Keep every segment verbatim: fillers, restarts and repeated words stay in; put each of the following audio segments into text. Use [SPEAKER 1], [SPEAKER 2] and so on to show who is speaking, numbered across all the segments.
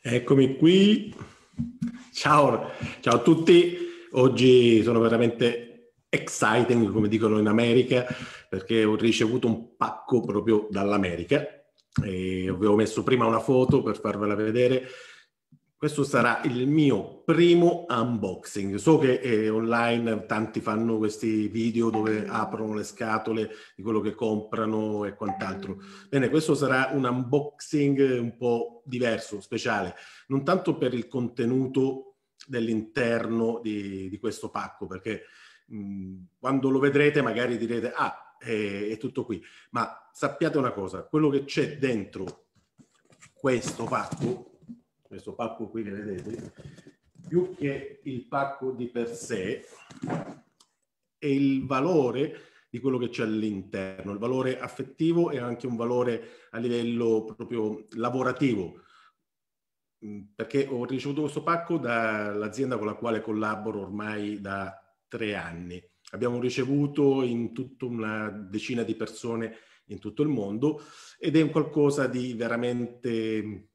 [SPEAKER 1] Eccomi qui. Ciao, ciao a tutti. Oggi sono veramente exciting, come dicono in America, perché ho ricevuto un pacco proprio dall'America e avevo messo prima una foto per farvela vedere. Questo sarà il mio primo unboxing. So che eh, online tanti fanno questi video dove aprono le scatole di quello che comprano e quant'altro. Bene, questo sarà un unboxing un po' diverso, speciale, non tanto per il contenuto dell'interno di, di questo pacco, perché mh, quando lo vedrete magari direte ah, è, è tutto qui, ma sappiate una cosa, quello che c'è dentro questo pacco, questo pacco qui che vedete, più che il pacco di per sé, è il valore di quello che c'è all'interno, il valore affettivo e anche un valore a livello proprio lavorativo, perché ho ricevuto questo pacco dall'azienda con la quale collaboro ormai da tre anni. Abbiamo ricevuto in tutta una decina di persone in tutto il mondo ed è un qualcosa di veramente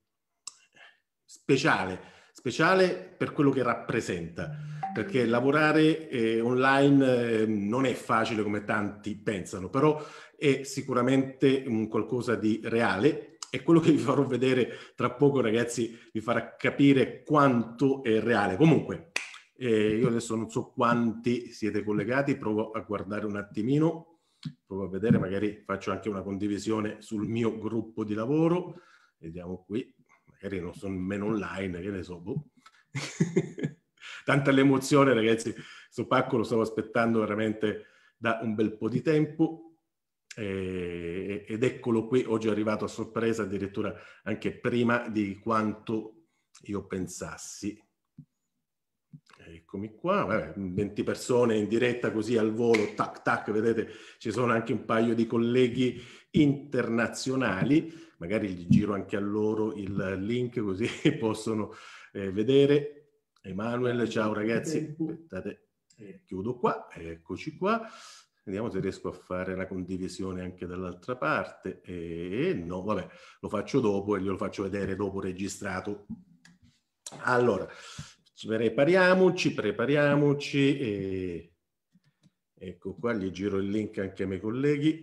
[SPEAKER 1] speciale, speciale per quello che rappresenta, perché lavorare eh, online eh, non è facile come tanti pensano, però è sicuramente un qualcosa di reale e quello che vi farò vedere tra poco, ragazzi, vi farà capire quanto è reale. Comunque, eh, io adesso non so quanti siete collegati, provo a guardare un attimino, provo a vedere, magari faccio anche una condivisione sul mio gruppo di lavoro, vediamo qui, magari non sono nemmeno online, che ne so, boh. Tanta l'emozione, ragazzi, questo pacco lo stavo aspettando veramente da un bel po' di tempo. Eh, ed eccolo qui, oggi è arrivato a sorpresa, addirittura anche prima di quanto io pensassi. Eccomi qua, vabbè, venti persone in diretta così al volo, tac tac, vedete, ci sono anche un paio di colleghi internazionali, magari gli giro anche a loro il link così possono eh, vedere. Emanuele, ciao ragazzi, aspettate, eh, chiudo qua, eccoci qua. Vediamo se riesco a fare la condivisione anche dall'altra parte. E no, vabbè, lo faccio dopo e glielo faccio vedere dopo registrato. Allora, ci prepariamoci, prepariamoci. E... ecco qua, gli giro il link anche ai miei colleghi.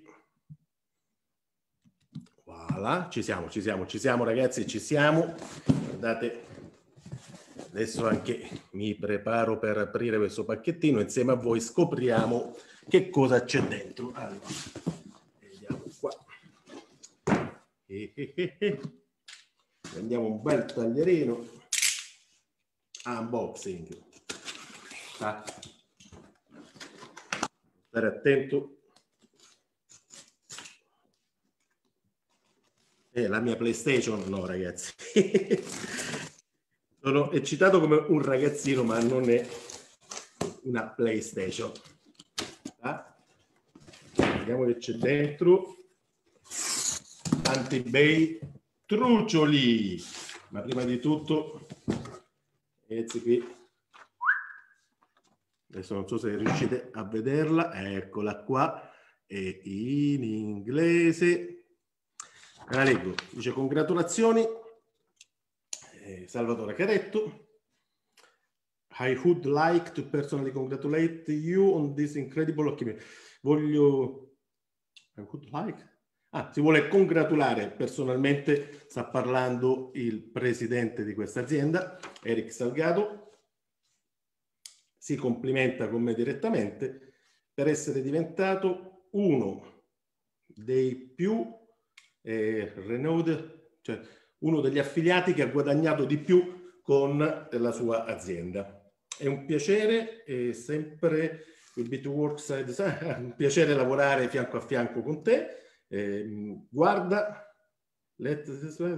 [SPEAKER 1] Voilà, ci siamo, ci siamo, ci siamo ragazzi, ci siamo. Guardate, adesso anche mi preparo per aprire questo pacchettino. Insieme a voi scopriamo che cosa c'è dentro. Allora, vediamo qua. E, e, e, e. Prendiamo un bel taglierino. Unboxing. Ah. Stare attento. Eh, la mia PlayStation no, ragazzi. Sono eccitato come un ragazzino, ma non è una PlayStation. Ah. Vediamo che c'è dentro. Tanti bei trucioli. Ma prima di tutto, ragazzi, qui. Adesso non so se riuscite a vederla. Eccola qua. È in inglese. La leggo, dice congratulazioni eh, Salvatore Caretto. I would like to personally congratulate you on this incredible achievement. Voglio I would like ah, si vuole congratulare personalmente, sta parlando il presidente di questa azienda, Eric Salgado. Si complimenta con me direttamente per essere diventato uno dei più Eh, Renaud, cioè uno degli affiliati che ha guadagnato di più con la sua azienda. È un piacere, è sempre il B due Works, un piacere lavorare fianco a fianco con te. Eh, guarda, let,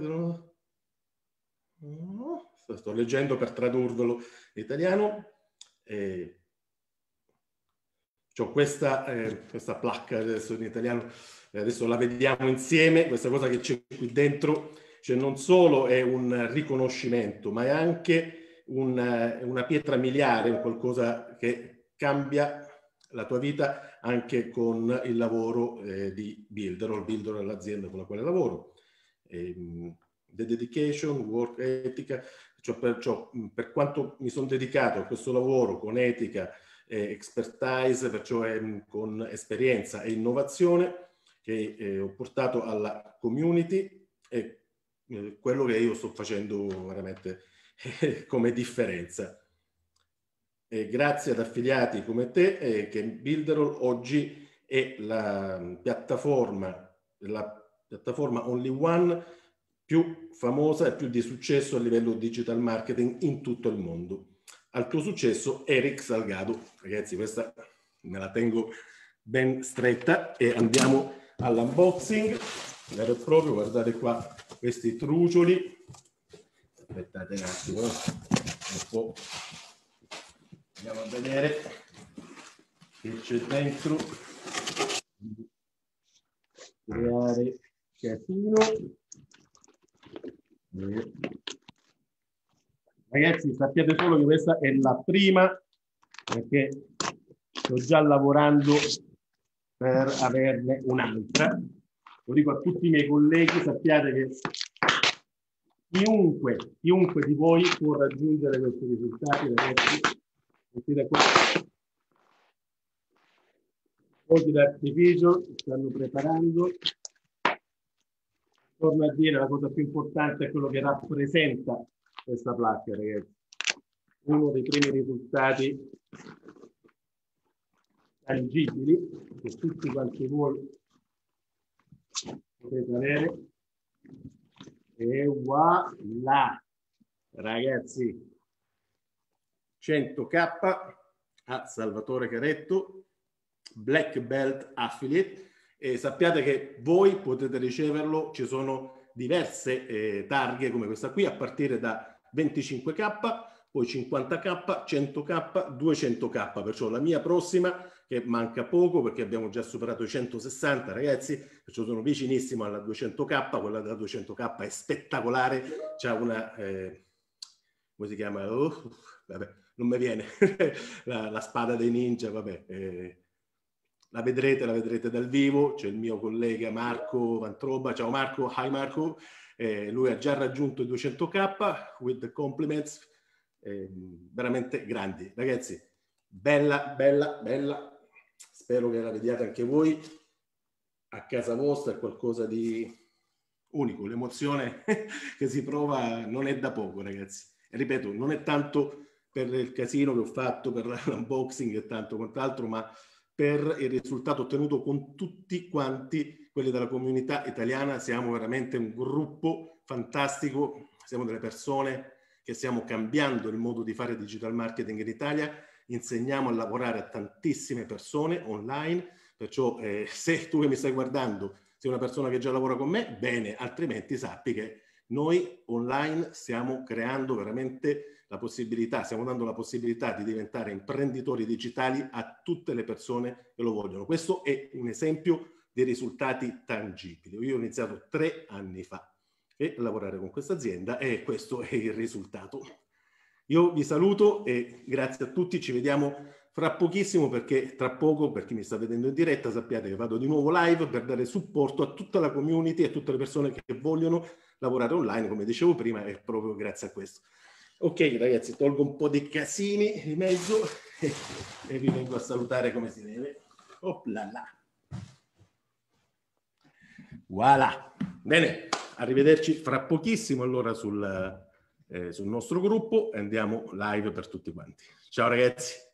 [SPEAKER 1] no, sto leggendo per tradurvelo in italiano. Eh, c'ho questa, eh, questa placca adesso in italiano. Adesso la vediamo insieme, questa cosa che c'è qui dentro, cioè non solo è un riconoscimento, ma è anche una, una pietra miliare, un qualcosa che cambia la tua vita anche con il lavoro eh, di Builderall. Builderall è l'azienda con la quale lavoro. E, the dedication, work etica, cioè perciò per quanto mi sono dedicato a questo lavoro con etica, eh, expertise, perciò eh, con esperienza e innovazione che eh, ho portato alla community e eh, quello che io sto facendo veramente eh, come differenza. E grazie ad affiliati come te eh, che Builderall oggi è la piattaforma, la piattaforma Only One più famosa e più di successo a livello digital marketing in tutto il mondo. Al tuo successo, Eric Salgado. Ragazzi, questa me la tengo ben stretta e andiamo all'unboxing vero e proprio. Guardate qua questi trucioli. Aspettate un attimo, un po'. Andiamo a vedere che c'è dentro. Creare casino. Ragazzi, sappiate solo che questa è la prima, perché sto già lavorando per averne un'altra. Lo dico a tutti i miei colleghi, sappiate che chiunque, chiunque di voi può raggiungere questi risultati, ragazzi. Sentite qua. Oggi d'artificio stanno preparando. Torno a dire, la cosa più importante è quello che rappresenta questa placca, ragazzi. Uno dei primi risultati tangibili che tutti quanti voi potete avere. E voilà, ragazzi, cento K a Salvatore Caretto, Black Belt Affiliate. E sappiate che voi potete riceverlo, ci sono diverse eh, targhe come questa qui a partire da venticinque K, poi cinquanta K, cento K, duecento K, perciò la mia prossima che manca poco perché abbiamo già superato i centosessanta ragazzi, perciò sono vicinissimo alla duecento K, quella della duecento K è spettacolare, c'ha una, eh, come si chiama? Uh, vabbè, non mi viene, la, la spada dei ninja, vabbè, eh, la vedrete, la vedrete dal vivo, c'è il mio collega Marco Vantroba, ciao Marco, hi Marco, eh, lui ha già raggiunto i duecento K, with the compliments, eh, veramente grandi. Ragazzi, bella, bella, bella, spero che la vediate anche voi, a casa vostra è qualcosa di unico, l'emozione che si prova non è da poco ragazzi, e ripeto, non è tanto per il casino che ho fatto, per l'unboxing e tanto quant'altro, ma per il risultato ottenuto con tutti quanti quelli della comunità italiana. Siamo veramente un gruppo fantastico, siamo delle persone che stiamo cambiando il modo di fare digital marketing in Italia, insegniamo a lavorare a tantissime persone online, perciò eh, se tu che mi stai guardando sei una persona che già lavora con me, bene, altrimenti sappi che noi online stiamo creando veramente la possibilità, stiamo dando la possibilità di diventare imprenditori digitali a tutte le persone che lo vogliono. Questo è un esempio di risultati tangibili. Io ho iniziato tre anni fa a lavorare con questa azienda e questo è il risultato. Io vi saluto e grazie a tutti, ci vediamo fra pochissimo perché tra poco, per chi mi sta vedendo in diretta, sappiate che vado di nuovo live per dare supporto a tutta la community e a tutte le persone che vogliono lavorare online, come dicevo prima, è proprio grazie a questo. Ok ragazzi, tolgo un po' di casini di mezzo e, e vi vengo a salutare come si deve. Oplala. Voilà. Bene, arrivederci fra pochissimo allora sul, eh, sul nostro gruppo e andiamo live per tutti quanti. Ciao ragazzi.